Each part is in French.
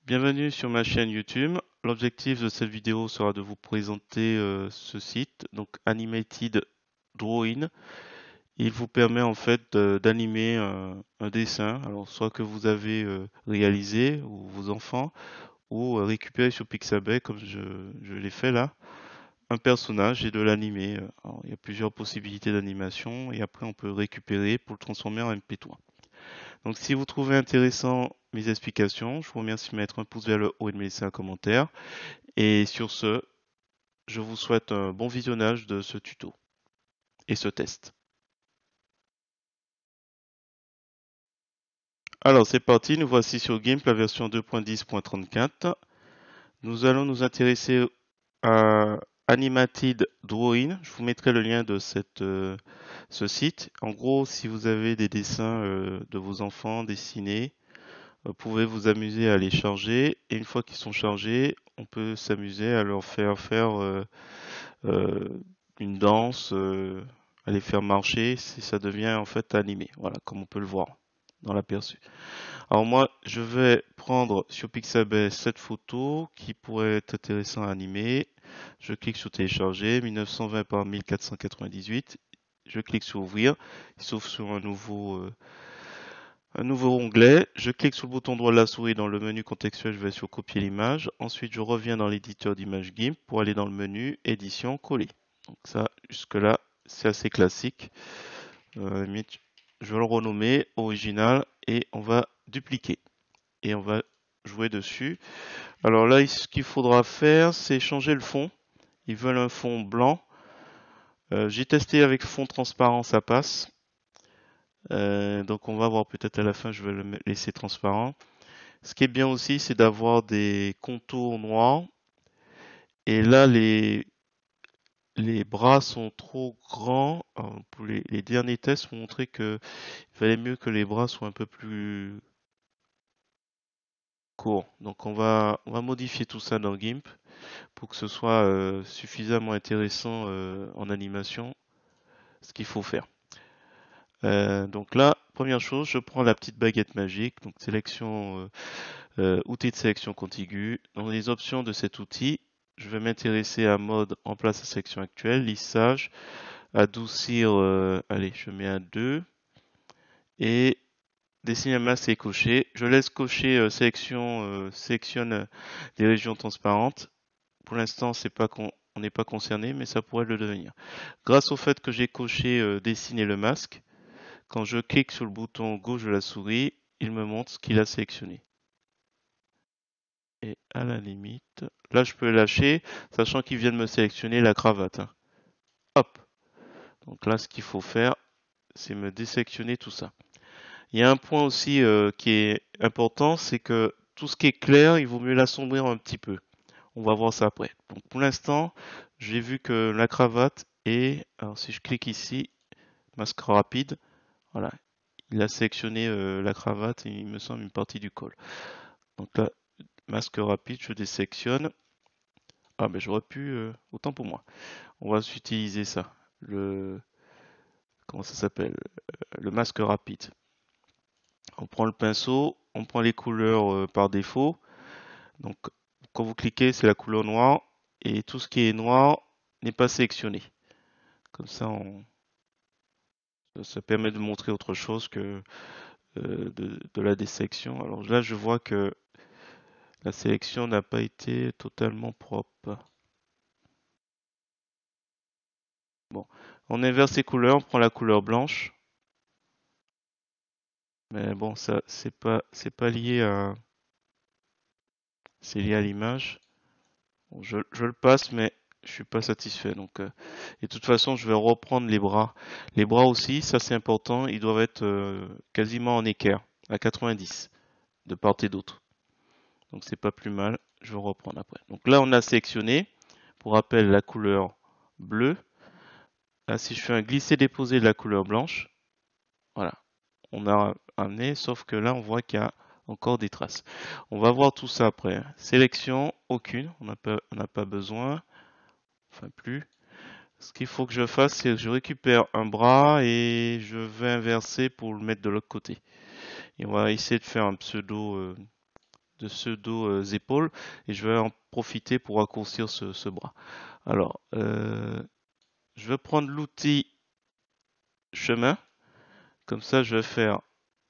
Bienvenue sur ma chaîne YouTube. L'objectif de cette vidéo sera de vous présenter ce site, donc Animated Drawing. Il vous permet en fait d'animer un dessin, alors soit que vous avez réalisé ou vos enfants, ou récupérer sur Pixabay comme je l'ai fait là, un personnage et de l'animer. Alors, il y a plusieurs possibilités d'animation et après on peut récupérer pour le transformer en MP3. Donc si vous trouvez intéressant mes explications, je vous remercie de mettre un pouce vers le haut et de me laisser un commentaire. Et sur ce, je vous souhaite un bon visionnage de ce tuto et ce test. Alors c'est parti, nous voici sur GIMP, la version 2.10.34. Nous allons nous intéresser à Animated Drawing. Je vous mettrai le lien de ce site. En gros, si vous avez des dessins de vos enfants dessinés, vous pouvez vous amuser à les charger. Et une fois qu'ils sont chargés, on peut s'amuser à leur faire euh, une danse, à les faire marcher, si ça devient en fait animé. Voilà, comme on peut le voir dans l'aperçu. Alors moi, je vais prendre sur Pixabay cette photo qui pourrait être intéressant à animer. Je clique sur télécharger, 1920 par 1498. Je clique sur ouvrir. Il s'ouvre sur un nouveau onglet. Je clique sur le bouton droit de la souris dans le menu contextuel. Je vais sur copier l'image. Ensuite, je reviens dans l'éditeur d'image GIMP pour aller dans le menu édition, coller. Donc ça, jusque-là, c'est assez classique. Limite, je vais le renommer original et on va dupliquer et on va jouer dessus. Alors là, ce qu'il faudra faire, c'est changer le fond. Ils veulent un fond blanc. J'ai testé avec fond transparent, ça passe. Donc on va voir peut-être à la fin, je vais le laisser transparent. Ce qui est bien aussi, c'est d'avoir des contours noirs. Et là, les bras sont trop grands. Pour les derniers tests ont montré qu'il valait mieux que les bras soient un peu plus courts. Donc on va modifier tout ça dans GIMP pour que ce soit suffisamment intéressant en animation, ce qu'il faut faire. Donc là, première chose, je prends la petite baguette magique, donc sélection, outil de sélection contiguë. Dans les options de cet outil, je vais m'intéresser à mode en place à sélection actuelle, lissage, adoucir, allez, je mets un 2 et dessiner un masque est coché. Je laisse cocher sélectionne des régions transparentes. Pour l'instant, c'est pas on n'est pas concerné, mais ça pourrait le devenir. Grâce au fait que j'ai coché dessiner le masque, quand je clique sur le bouton gauche de la souris, il me montre ce qu'il a sélectionné. Et à la limite, là je peux lâcher, sachant qu'il vient de me sélectionner la cravate. Hein. Hop. Donc là, ce qu'il faut faire, c'est me désélectionner tout ça. Il y a un point aussi qui est important, c'est que tout ce qui est clair, il vaut mieux l'assombrir un petit peu. On va voir ça après. Donc pour l'instant, j'ai vu que la cravate est, alors si je clique ici, masque rapide, voilà, il a sélectionné la cravate et il me semble une partie du col. Donc là, masque rapide, je désélectionne. Ah ben j'aurais pu, autant pour moi. On va utiliser ça, comment ça s'appelle, le masque rapide. On prend le pinceau, on prend les couleurs par défaut. Donc quand vous cliquez, c'est la couleur noire et tout ce qui est noir n'est pas sélectionné. Comme ça, ça permet de montrer autre chose que de la désélection. Alors là, je vois que la sélection n'a pas été totalement propre. Bon, on inverse les couleurs, on prend la couleur blanche. Mais bon, ça, c'est pas c'est lié à l'image. Bon, je le passe, mais je suis pas satisfait. Donc, et de toute façon, je vais reprendre les bras. Les bras aussi, ça c'est important. Ils doivent être quasiment en équerre, à 90, de part et d'autre. Donc c'est pas plus mal. Je vais reprendre après. Donc là, on a sélectionné, pour rappel, la couleur bleue. Là, si je fais un glisser-déposer de la couleur blanche, voilà, on a amené, sauf que là, on voit qu'il y a encore des traces. On va voir tout ça après. Hein. Sélection, aucune, on n'a pas besoin, enfin plus. Ce qu'il faut que je fasse, c'est que je récupère un bras et je vais inverser pour le mettre de l'autre côté. Et on va essayer de faire un pseudo pseudo épaules et je vais en profiter pour raccourcir ce bras. Alors, je vais prendre l'outil chemin. Comme ça, je vais faire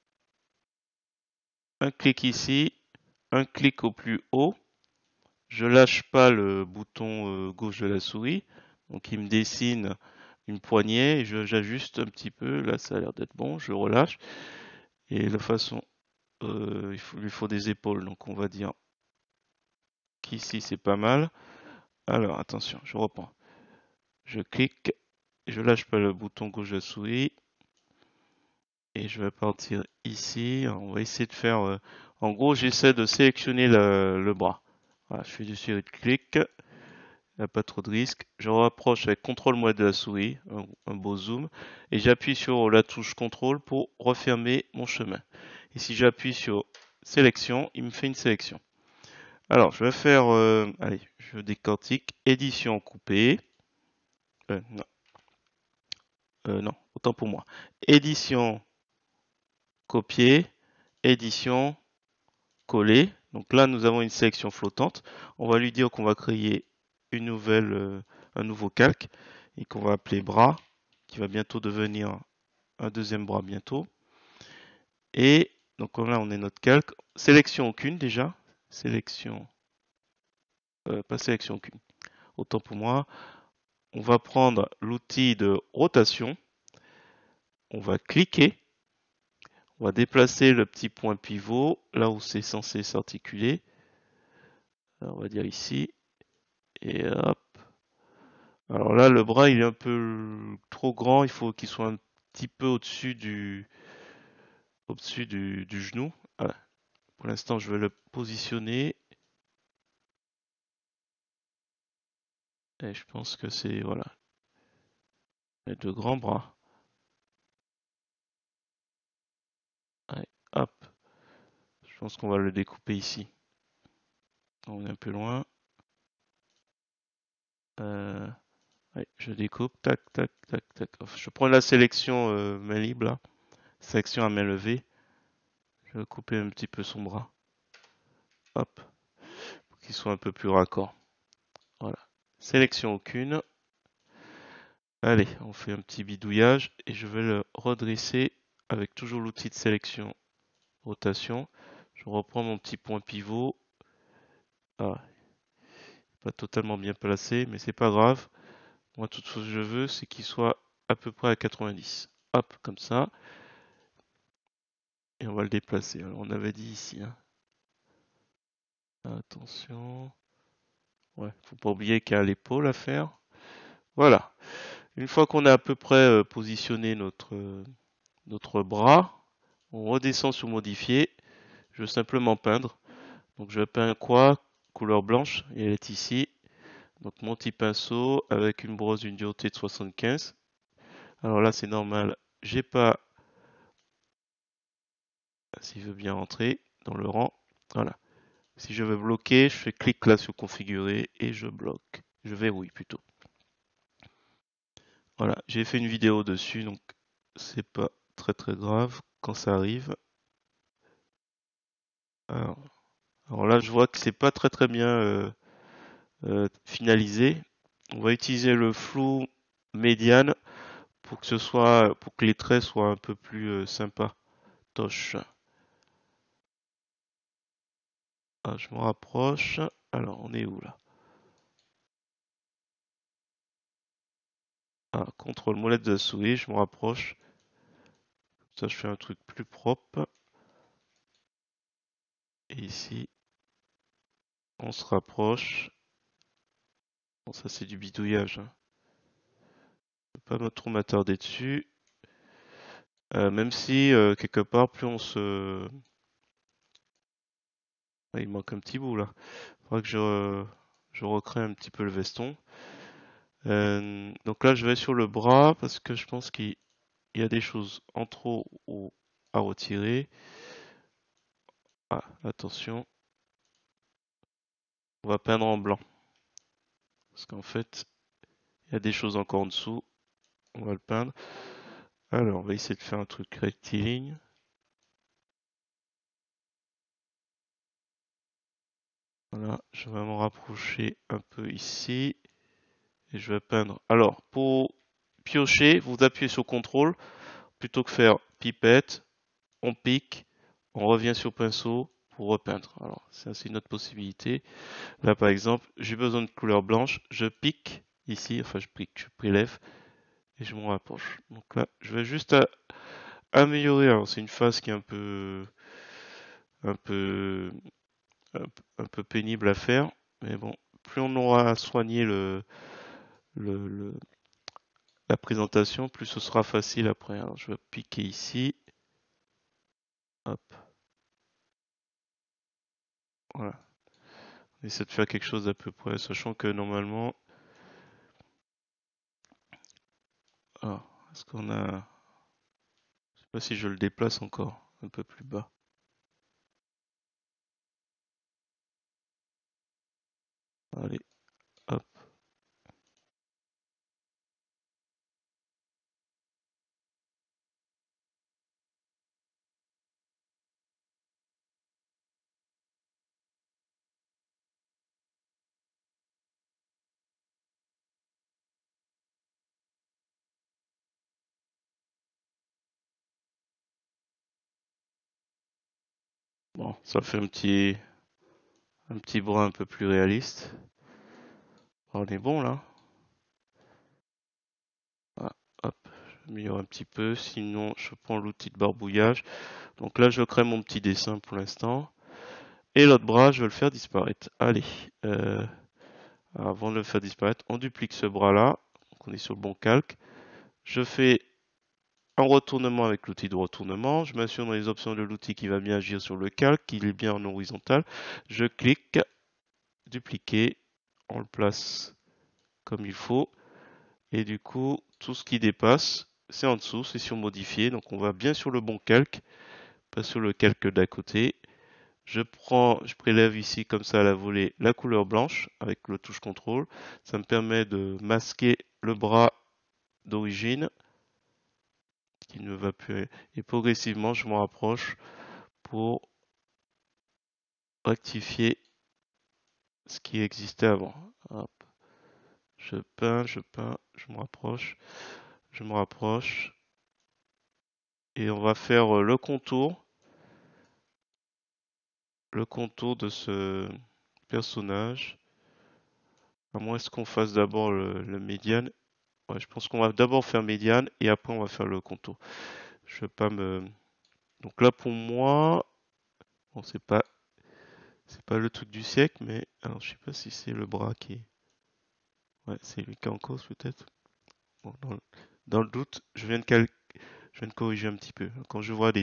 un clic ici, un clic au plus haut. Je lâche pas le bouton gauche de la souris. Donc il me dessine une poignée et j'ajuste un petit peu. Là, ça a l'air d'être bon. Je relâche. Et de façon, il lui faut des épaules. Donc on va dire qu'ici c'est pas mal. Alors attention, je reprends. Je clique. Je lâche pas le bouton gauche de la souris. Et je vais partir ici. On va essayer de faire. En gros, j'essaie de sélectionner le bras. Voilà, je fais du clic. Il n'y a pas trop de risque. Je rapproche avec CTRL molette de la souris, un beau zoom, et j'appuie sur la touche CTRL pour refermer mon chemin. Et si j'appuie sur sélection, il me fait une sélection. Alors, je vais faire, allez, je décortique, édition coupée. Non, non, autant pour moi. Édition copier, édition coller. Donc là, nous avons une sélection flottante. On va lui dire qu'on va créer une nouvelle, un nouveau calque et qu'on va appeler bras, qui va bientôt devenir un deuxième bras bientôt. Et donc là, on est notre calque. Sélection aucune déjà. Sélection, pas sélection aucune. Autant pour moi. On va prendre l'outil de rotation. On va cliquer. On va déplacer le petit point pivot là où c'est censé s'articuler. On va dire ici. Et hop. Alors là, le bras, il est un peu trop grand. Il faut qu'il soit un petit peu au-dessus du genou. Voilà. Pour l'instant, je vais le positionner. Et je pense que c'est, voilà, les deux grands bras. Allez, hop. Je pense qu'on va le découper ici. On est un peu loin. Ouais, je découpe. Tac, tac, tac, tac. Je prends la sélection main libre là. Sélection à main levée. Je vais couper un petit peu son bras. Hop. Pour qu'il soit un peu plus raccord. Voilà. Sélection aucune. Allez, on fait un petit bidouillage et je vais le redresser avec toujours l'outil de sélection rotation. Je reprends mon petit point pivot. Ah, pas totalement bien placé, mais c'est pas grave. Moi, toute chose que je veux, c'est qu'il soit à peu près à 90. Hop, comme ça. Et on va le déplacer. Alors, on avait dit ici, hein. Attention. Ouais, faut pas oublier qu'il y a l'épaule à faire. Voilà. Une fois qu'on a à peu près positionné notre bras, on redescend sur modifier. Je veux simplement peindre. Donc je peins quoi? Couleur blanche, et elle est ici. Donc mon petit pinceau avec une brosse d'une dureté de 75. Alors là c'est normal, j'ai pas, s'il veut bien rentrer dans le rang, voilà. Si je veux bloquer, je fais clic là sur configurer et je bloque. Je verrouille plutôt. Voilà, j'ai fait une vidéo dessus, donc c'est pas très très grave quand ça arrive. Alors, alors là je vois que c'est pas très très bien finalisé. On va utiliser le flou médiane pour que pour que les traits soient un peu plus sympas. Toche. Ah, je me rapproche. Alors, on est où là? Ah, contrôle molette de la souris, je me rapproche. Ça, je fais un truc plus propre. Et ici, on se rapproche. Bon, ça, c'est du bidouillage, hein. Je ne vais pas trop m'attarder dessus. Même si, quelque part, plus on se... Ah, il manque un petit bout là. Il faudra que je recrée un petit peu le veston. Donc là, je vais sur le bras parce que je pense qu'il y a des choses en trop ou à retirer. Ah, attention, on va peindre en blanc. Parce qu'en fait, il y a des choses encore en dessous. On va le peindre. Alors, on va essayer de faire un truc rectiligne. Voilà, je vais me rapprocher un peu ici et je vais peindre. Alors, pour piocher, vous appuyez sur CTRL plutôt que faire pipette, on pique, on revient sur pinceau pour repeindre. Alors, ça c'est une autre possibilité. Là, par exemple, j'ai besoin de couleur blanche, je pique ici, enfin je pique, je prélève et je me rapproche. Donc là, je vais juste améliorer. Alors, c'est une phase qui est un peu, un peu pénible à faire, mais bon, plus on aura soigné le, le- la présentation, plus ce sera facile après. Alors, je vais piquer ici. Hop, voilà. On essaie de faire quelque chose d'à peu près, sachant que normalement, ah, est-ce qu'on a, je sais pas si je le déplace encore un peu plus bas. Allez, hop. Bon, ça fait un petit bras un peu plus réaliste. On est bon là. Ah, hop, je m'améliore un petit peu. Sinon, je prends l'outil de barbouillage. Donc là, je crée mon petit dessin pour l'instant. Et l'autre bras, je vais le faire disparaître. Allez, avant de le faire disparaître, on duplique ce bras-là. Donc on est sur le bon calque. Je fais un retournement avec l'outil de retournement. Je m'assure dans les options de l'outil qui va bien agir sur le calque, qu'il est bien en horizontal. Je clique, dupliquer, on le place comme il faut. Et du coup, tout ce qui dépasse, c'est en dessous, c'est sur modifier. Donc on va bien sur le bon calque, pas sur le calque d'à côté. Je prélève ici comme ça à la volée la couleur blanche avec le touche contrôle. Ça me permet de masquer le bras d'origine qui ne va plus. Et progressivement, je m'en rapproche pour rectifier ce qui existait avant. Hop. Je peins, je me rapproche. Et on va faire le contour de ce personnage. À moins qu'on fasse d'abord le médiane. Ouais, je pense qu'on va d'abord faire médiane et après on va faire le contour. Je vais pas me. Donc là pour moi, bon c'est pas le truc du siècle, mais alors je sais pas si c'est le bras qui est. Ouais, c'est lui qui est en cause peut-être. Bon, dans le doute, je viens de corriger un petit peu. Quand je vois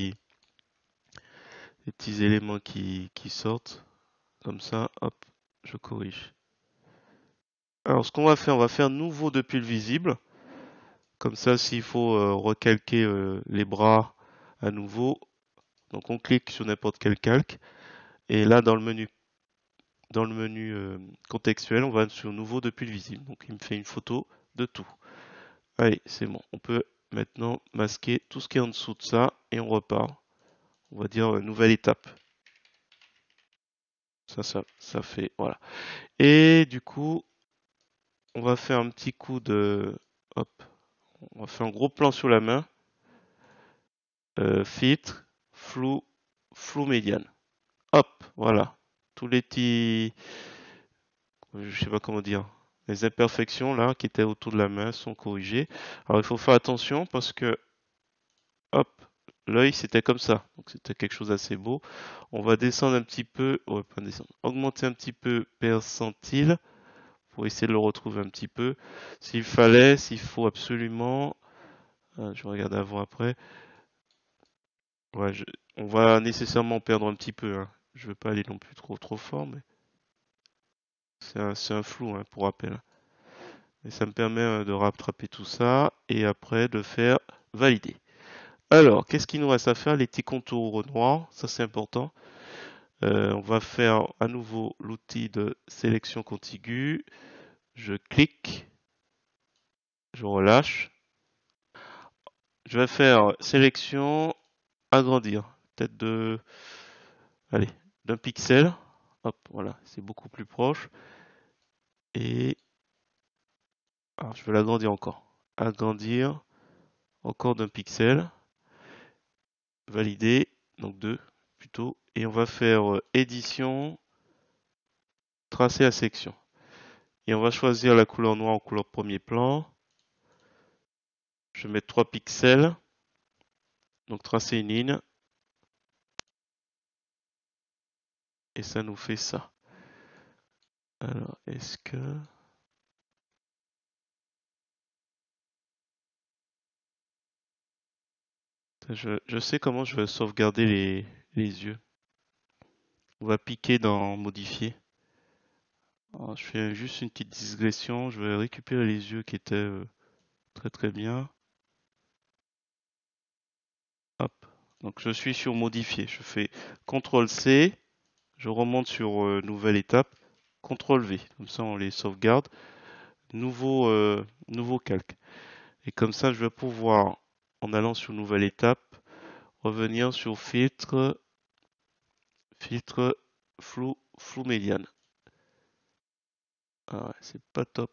des petits éléments qui sortent comme ça, hop, je corrige. Alors ce qu'on va faire, on va faire nouveau depuis le visible. Comme ça, s'il faut recalquer les bras à nouveau, donc on clique sur n'importe quel calque. Et là, dans le menu contextuel, on va sur nouveau depuis le visible. Donc il me fait une photo de tout. Allez, c'est bon. On peut maintenant masquer tout ce qui est en dessous de ça et on repart. On va dire nouvelle étape. Ça fait, voilà. Et du coup, on va faire un petit coup de, hop, on va faire un gros plan sur la main. Filtre, flou, flou médiane. Hop, voilà. Tous les petits, je sais pas comment dire, les imperfections là qui étaient autour de la main sont corrigées. Alors il faut faire attention parce que, hop, l'œil c'était comme ça. Donc c'était quelque chose d'assez beau. On va descendre un petit peu, ouais, pas descendre, augmenter un petit peu percentile pour essayer de le retrouver un petit peu. S'il faut absolument, je regarde avant après. Ouais, on va nécessairement perdre un petit peu, hein. Je veux pas aller non plus trop fort, mais c'est un flou, hein, pour rappel. Et ça me permet de rattraper tout ça et après de faire valider. Alors, qu'est-ce qu'il nous reste à faire? Les petits contours noirs, ça c'est important. On va faire à nouveau l'outil de sélection contiguë. Je clique, je relâche. Je vais faire sélection, agrandir, peut-être allez, d'un pixel. Hop, voilà, c'est beaucoup plus proche. Et alors, je vais l'agrandir encore. Agrandir encore d'un pixel. Valider, donc 2 plutôt. Et on va faire édition, tracer à section. Et on va choisir la couleur noire en couleur premier plan. Je vais mettre 3 pixels. Donc tracer une ligne. Et ça nous fait ça. Alors, est-ce que... Je sais comment je vais sauvegarder les yeux. On va piquer dans modifier. Alors, je fais juste une petite digression. Je vais récupérer les yeux qui étaient très très bien. Hop. Donc je suis sur modifier. Je fais CTRL C. Je remonte sur nouvelle étape. CTRL V. Comme ça on les sauvegarde. Nouveau calque. Et comme ça je vais pouvoir, en allant sur nouvelle étape, revenir sur filtre flou médiane. Ah ouais, c'est pas top.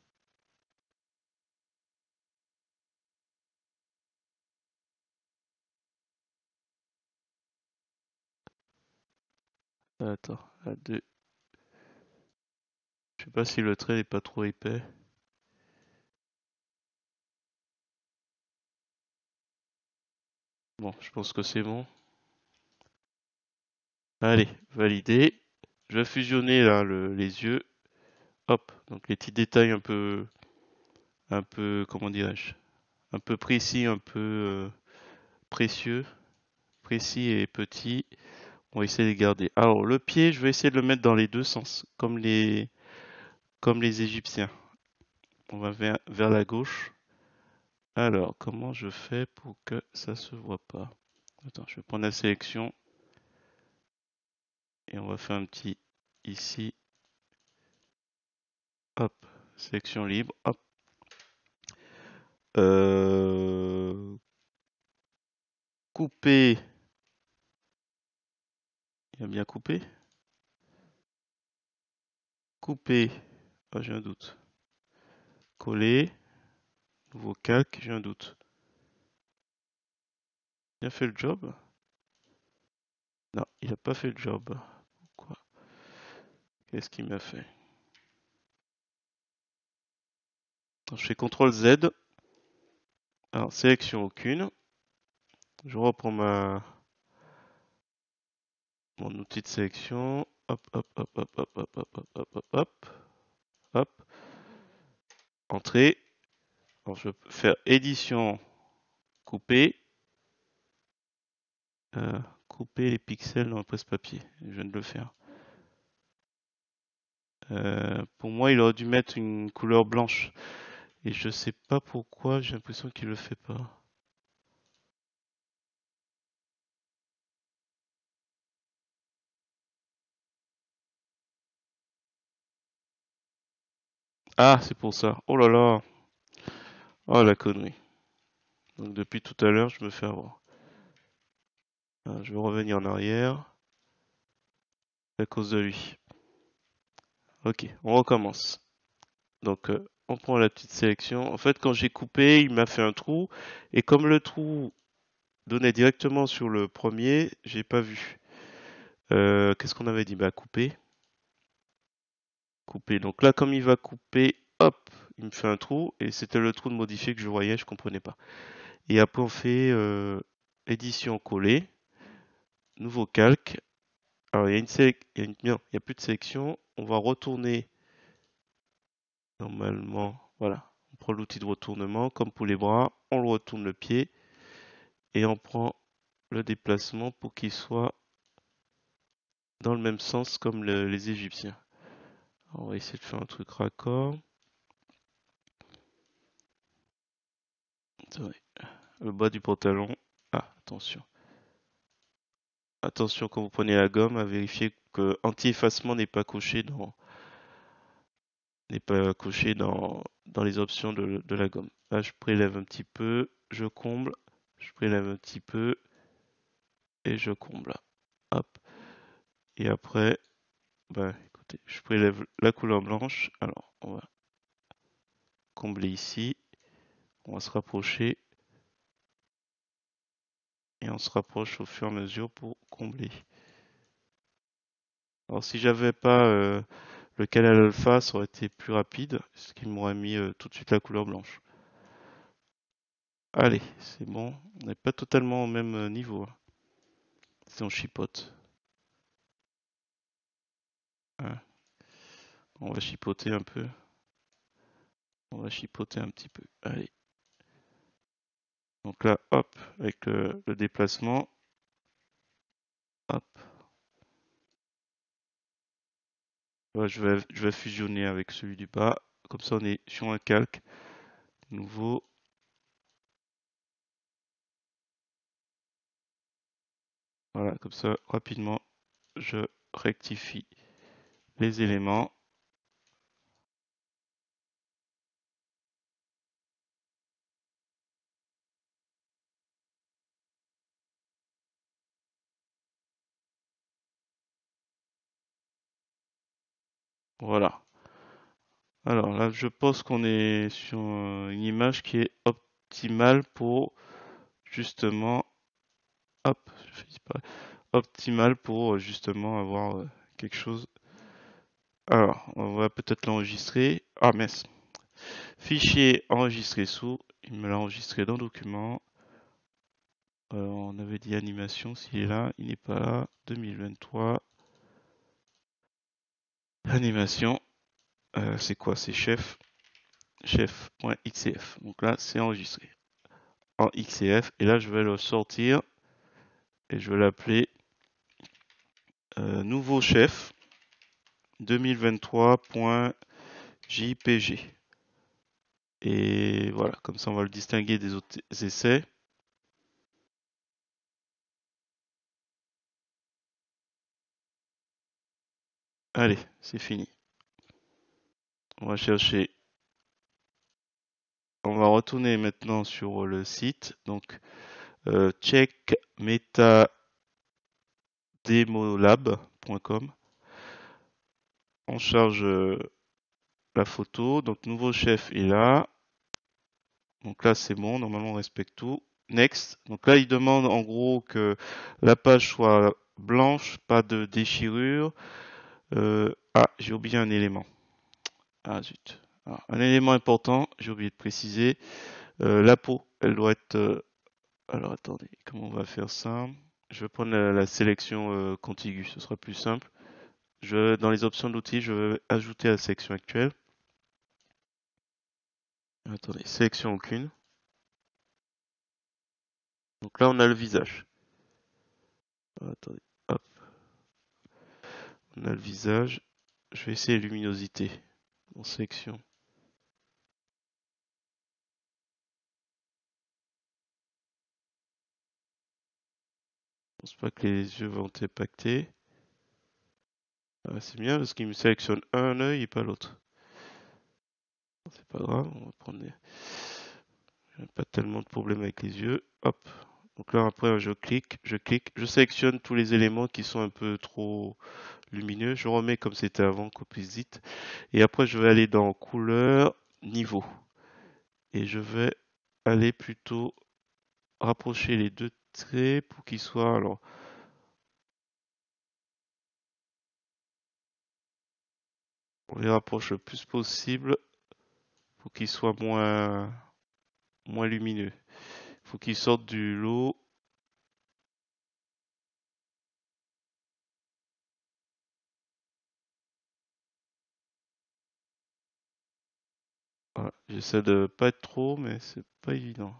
Attends, à 2. Je sais pas si le trait n'est pas trop épais. Bon, je pense que c'est bon. Allez, validé. Je vais fusionner là les yeux. Hop, donc les petits détails comment dirais-je, un peu précis, un peu précieux, précis et petit. On va essayer de les garder. Alors le pied, je vais essayer de le mettre dans les deux sens, comme les Égyptiens. On va vers la gauche. Alors, comment je fais pour que ça se voit pas? Attends, je vais prendre la sélection et on va faire un petit ici. Hop, sélection libre. Hop. Couper. Il a bien coupé? Couper. Ah, j'ai un doute. Coller. Nouveau calque, j'ai un doute. Il a fait le job? Non, il a pas fait le job. Pourquoi? Qu'est-ce qu'il m'a fait? Je fais CTRL Z. Alors, sélection aucune. Je reprends mon outil de sélection. Hop, hop, hop, hop, hop, hop, hop, hop, hop, hop, hop. Hop. Entrée. Alors, je peux faire édition, couper. Couper les pixels dans le presse-papier. Je viens de le faire. Pour moi, il aurait dû mettre une couleur blanche. Et je sais pas pourquoi, j'ai l'impression qu'il le fait pas. Ah, c'est pour ça. Oh là là. Oh la connerie. Donc depuis tout à l'heure, je me fais avoir. Je vais revenir en arrière. C'est à cause de lui. Ok, on recommence. Donc on prend la petite sélection. En fait, quand j'ai coupé, il m'a fait un trou. Et comme le trou donnait directement sur le premier, j'ai pas vu. Qu'est-ce qu'on avait dit? Bah couper. Couper. Donc là, comme il va couper, hop, il me fait un trou. Et c'était le trou de modifier que je voyais, je comprenais pas. Et après, on fait édition coller. Nouveau calque. Alors, il y a non, il y a plus de sélection. On va retourner normalement. Voilà. On prend l'outil de retournement. Comme pour les bras, on le retourne le pied. Et on prend le déplacement pour qu'il soit dans le même sens comme les Égyptiens. Alors, on va essayer de faire un truc raccord. Attendez. Le bas du pantalon. Ah, attention. Attention quand vous prenez la gomme à vérifier que anti-effacement n'est pas coché dans les options de la gomme. Là, je prélève un petit peu, je comble, je prélève un petit peu et je comble. Hop. Et après, bah écoutez, je prélève la couleur blanche. Alors, on va combler ici. On va se rapprocher. Et on se rapproche au fur et à mesure pour combler. Alors si j'avais pas le canal alpha, ça aurait été plus rapide, ce qui m'aurait mis tout de suite la couleur blanche. Allez, c'est bon. On n'est pas totalement au même niveau, hein, si on chipote. Hein. On va chipoter un peu. On va chipoter un petit peu. Allez. Donc là, hop, avec le déplacement. Hop. Là, je vais fusionner avec celui du bas. Comme ça, on est sur un calque nouveau. Voilà, comme ça, rapidement, je rectifie les éléments. Voilà. Alors là, je pense qu'on est sur une image qui est optimale pour justement, hop, je fais disparaître, optimale pour justement avoir quelque chose. Alors, on va peut-être l'enregistrer. Ah mince, fichier enregistré sous. Il me l'a enregistré dans document. On avait dit animation, s'il est là, il n'est pas là. 2023. Animation, c'est quoi? C'est chef.xcf. Donc là, c'est enregistré en XCF. Et là, je vais le sortir et je vais l'appeler nouveau chef 2023.jpg. Et voilà, comme ça, on va le distinguer des autres essais. Allez, c'est fini. On va chercher. On va retourner maintenant sur le site. Donc, check metademolab.com. On charge la photo. Donc, nouveau chef est là. Donc là, c'est bon. Normalement, on respecte tout. Next. Donc là, il demande en gros que la page soit blanche, pas de déchirure. J'ai oublié un élément. Ah zut. Ah, un élément important, j'ai oublié de préciser. La peau, elle doit être. Alors attendez, comment on va faire ça? Je vais prendre la sélection contiguë, ce sera plus simple. Dans les options de l'outil, je vais ajouter la sélection actuelle. Attendez, sélection aucune. Donc là, on a le visage. Attendez, hop, on a le visage. Je vais essayer luminosité en sélection. Je pense pas que les yeux vont être impactés. Ah, c'est bien parce qu'il me sélectionne un œil et pas l'autre. C'est pas grave, on va prendre pas tellement de problèmes avec les yeux. Hop. Donc là après je sélectionne tous les éléments qui sont un peu trop lumineux. Je remets comme c'était avant, composite. Et après je vais aller dans couleur, niveau. Et je vais aller plutôt rapprocher les deux traits pour qu'ils soient. Alors, on les rapproche le plus possible pour qu'ils soient moins lumineux. Il faut qu'ils sortent du lot. Voilà. J'essaie de pas être trop, mais c'est pas évident.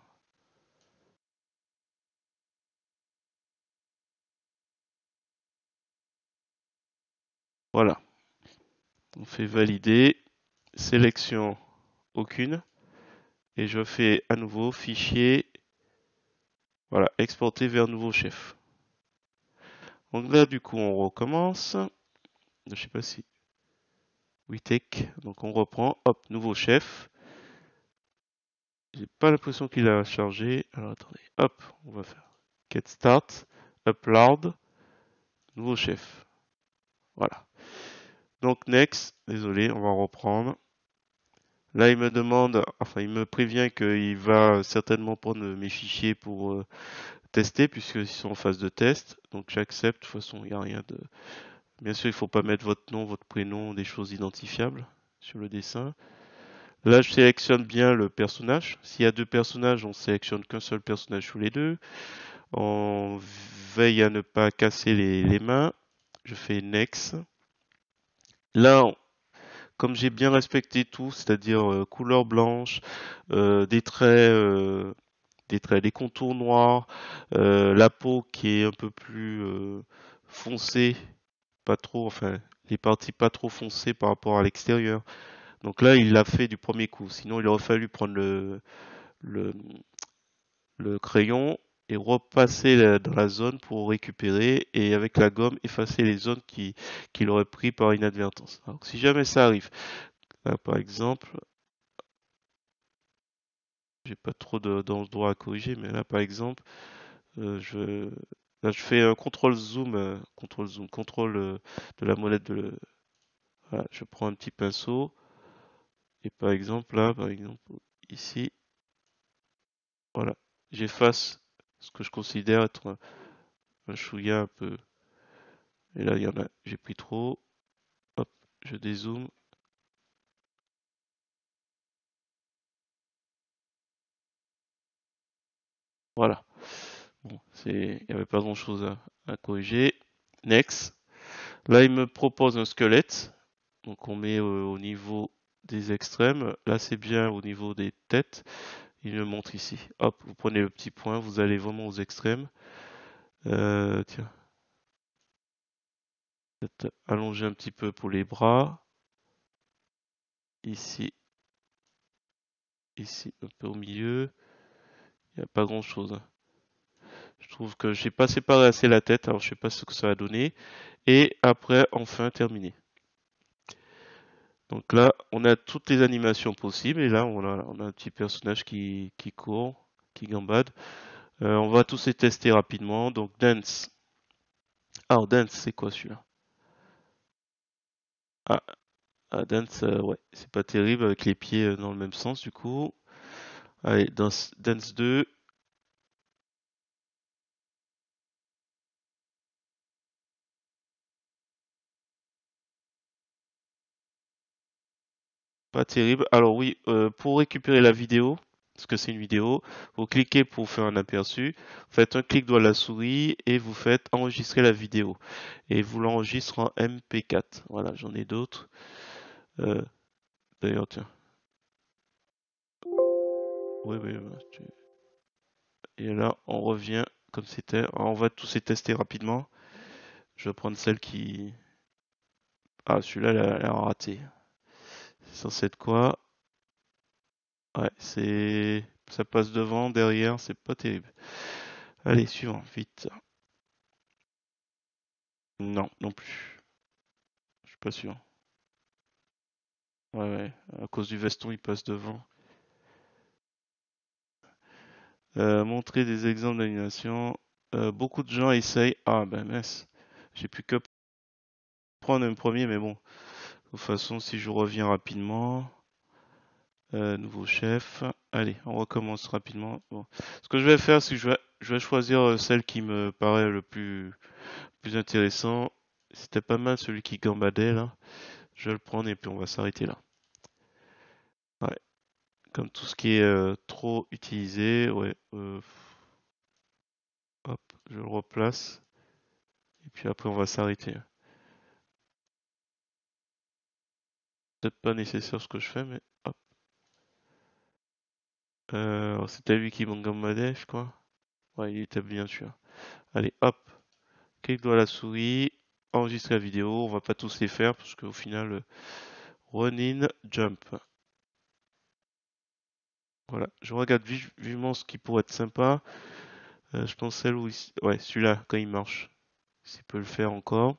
Voilà. On fait valider. Sélection aucune. Et je fais à nouveau fichier. Voilà, exporter vers nouveau chef. Donc là, du coup, on recommence. Je sais pas si. Oui, tech. Donc on reprend. Hop, nouveau chef. J'ai pas l'impression qu'il a chargé. Alors attendez. Hop, on va faire get start. Upload. Nouveau chef. Voilà. Donc next, désolé, on va reprendre. Là, il me demande, enfin, il me prévient qu'il va certainement prendre mes fichiers pour tester, puisqu'ils sont en phase de test. Donc j'accepte, de toute façon, il n'y a rien de... Bien sûr, il ne faut pas mettre votre nom, votre prénom, des choses identifiables sur le dessin. Là, je sélectionne bien le personnage. S'il y a deux personnages, on sélectionne qu'un seul personnage sous les deux. On veille à ne pas casser les mains. Je fais Next. Là, comme j'ai bien respecté tout, c'est-à-dire couleur blanche, des traits, des contours noirs, la peau qui est un peu plus foncée, pas trop, enfin, les parties pas trop foncées par rapport à l'extérieur. Donc là, il l'a fait du premier coup. Sinon, il aurait fallu prendre le, le crayon et repasser dans la zone pour récupérer et avec la gomme effacer les zones qu'il aurait pris par inadvertance. Alors, si jamais ça arrive, là, par exemple, j'ai pas trop d'endroits à corriger, mais là, par exemple, je, là, je fais un contrôle zoom, contrôle de la molette voilà, je prends un petit pinceau et par exemple là, par exemple ici, voilà, j'efface ce que je considère être un chouïa un peu. Et là, il y en a, j'ai pris trop. Hop, je dézoome. Voilà. Bon, il n'y avait pas grand-chose à corriger. Next. Là, il me propose un squelette. Donc, on met au niveau des extrêmes. Là, c'est bien au niveau des têtes. Il me montre ici. Hop, vous prenez le petit point, vous allez vraiment aux extrêmes. Tiens, peut-être allonger un petit peu pour les bras. Ici, ici, un peu au milieu. Il n'y a pas grand-chose, hein. Je trouve que j'ai pas séparé assez la tête, alors je sais pas ce que ça va donner. Et après, enfin terminé. Donc là, on a toutes les animations possibles. Et là, on a un petit personnage qui court, qui gambade. On va tous les tester rapidement. Donc Dance. Ah, Dance, c'est quoi celui-là? Ah, Dance, ouais, c'est pas terrible avec les pieds dans le même sens du coup. Allez, Dance 2. Pas terrible. Alors oui, pour récupérer la vidéo, parce que c'est une vidéo, vous cliquez pour faire un aperçu, vous faites un clic droit de la souris et vous faites enregistrer la vidéo. Et vous l'enregistrez en MP4. Voilà, j'en ai d'autres. Euh, D'ailleurs, tiens. Oui, oui, oui, et là, on revient comme c'était. Alors, on va tous les tester rapidement. Je vais prendre celle qui... Ah, celui-là, elle a raté. C'est censé être quoi? Ouais, c'est... Ça passe devant, derrière, c'est pas terrible. Allez, suivant, vite. Non, non plus. Je suis pas sûr. Ouais, ouais. À cause du veston, il passe devant. Montrer des exemples d'animation. Beaucoup de gens essayent. Ah, ben mince. J'ai plus que prendre un premier, mais bon. De toute façon, si je reviens rapidement. Nouveau chef. Allez, on recommence rapidement. Bon. Ce que je vais faire, c'est que je vais choisir celle qui me paraît le plus intéressant. C'était pas mal celui qui gambadait là. Je vais le prendre et puis on va s'arrêter là. Ouais. Comme tout ce qui est trop utilisé, ouais. Hop, je le replace. Et puis après, on va s'arrêter. Peut-être pas nécessaire ce que je fais, mais hop. Alors, c'était lui qui gambadait, je crois. Ouais, il était bien sûr. Allez, hop. Clique droit à la souris. Enregistrer la vidéo. On va pas tous les faire parce qu'au final, run in, jump. Voilà. Je regarde vivement ce qui pourrait être sympa. Je pense celle où ouais, celui-là, quand il marche. S'il peut le faire encore.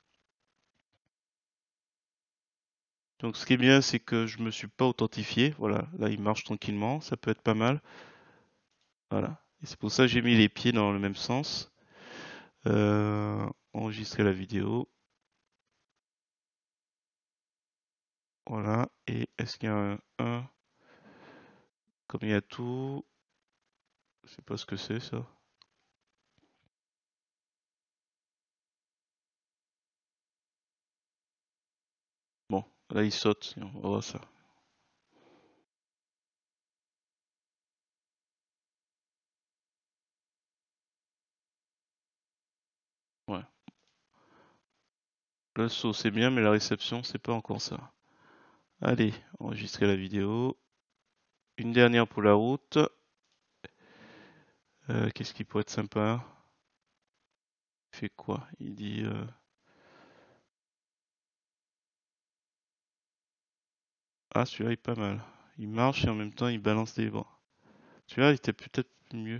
Donc ce qui est bien, c'est que je me suis pas authentifié. Voilà, là il marche tranquillement, ça peut être pas mal. Voilà. Et c'est pour ça que j'ai mis les pieds dans le même sens. Enregistrer la vidéo. Voilà. Et est-ce qu'il y a un 1? Comme il y a tout, je sais pas ce que c'est ça. Bon, là il saute, on va voir ça. Ouais. Le saut c'est bien, mais la réception c'est pas encore ça. Allez, enregistrer la vidéo. Une dernière pour la route. Qu'est-ce qui pourrait être sympa? Il fait quoi? Il dit ah, celui-là il est pas mal. Il marche et en même temps il balance des bras. Celui-là il était peut-être mieux.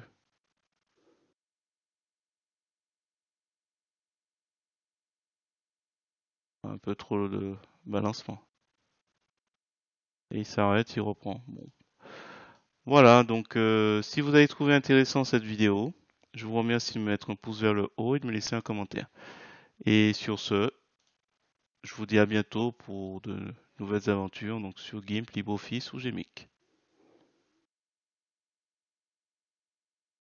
Un peu trop de balancement. Et il s'arrête, il reprend. Bon. Voilà, donc si vous avez trouvé intéressant cette vidéo, je vous remercie de me mettre un pouce vers le haut et de me laisser un commentaire. Et sur ce, je vous dis à bientôt pour de nouvelles aventures donc sur GIMP, LibreOffice ou GMIC.